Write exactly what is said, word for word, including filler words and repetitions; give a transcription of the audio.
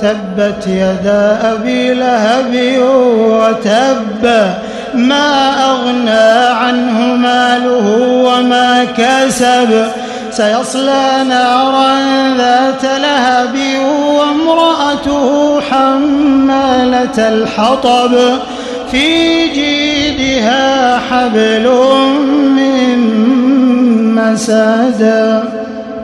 تبت يدا أبي لهب وتب ما أغنى عنه ماله وما كسب سيصلى نارا ذات لهب وامرأته حمالة الحطب في جيدها حبل من مسد.